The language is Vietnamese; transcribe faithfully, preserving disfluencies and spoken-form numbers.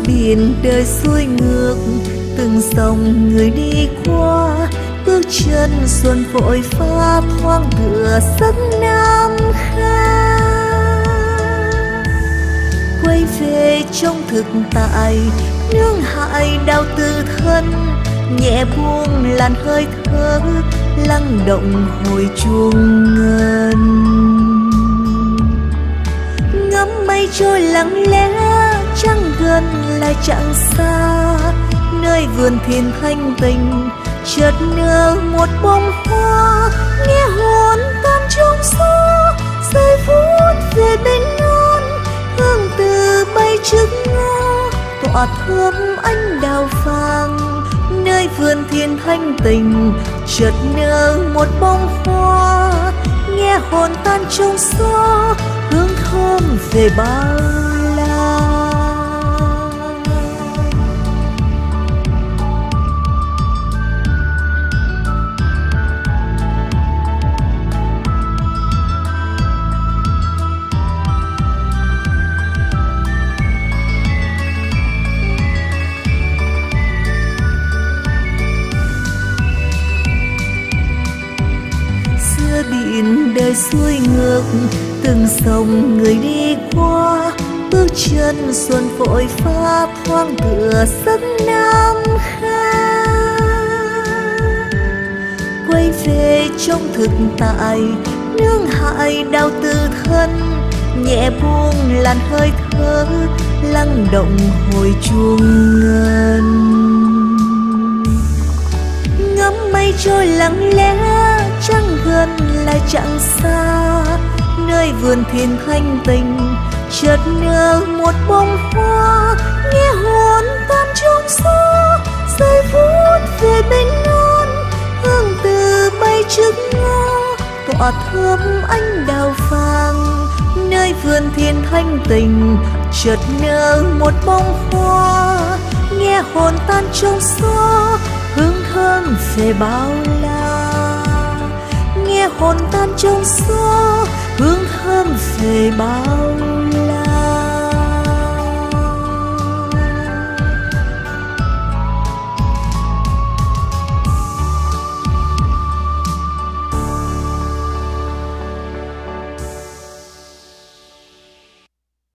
biển đời xuôi ngược, từng dòng người đi qua, bước chân xuân vội pha thoáng tựa giấc năm khác. Quay về trong thực tại, nương hại đau tư thân, nhẹ buông làn hơi thở lắng động hồi chuông ngân. Ngắm mây trôi lặng lẽ, chẳng gần lại chẳng xa, nơi vườn thiên thanh bình chợt nở một bông hoa. Nghe hồn tan trong gió, rơi phút về bên non, hương từ bay trước ngõ tỏa thơm anh đào vàng. Nơi vườn thiên thanh tình chợt nở một bông hoa, nghe hồn tan trong gió, hương thơm về bao la. Biển đời xuôi ngược, từng dòng người đi qua, bước chân xuân vội pha thoáng tựa giấc năm khác. Quay về trong thực tại, nương hại đau tư thân, nhẹ buông làn hơi thở lắng động hồi chuông ngân. Ngắm mây trôi lặng lẽ, chẳng gần lại chẳng xa, nơi vườn thiên thanh tình chợt nở một bông hoa. Nghe hồn tan trong gió, rơi phút về bên non, hương từ bay trước ngõ tỏa thơm anh đào vàng. Nơi vườn thiên thanh tình chợt nở một bông hoa, nghe hồn tan trong gió, hương thơm về bao la. Nghe hồn tan trong gió, hương thơm về bao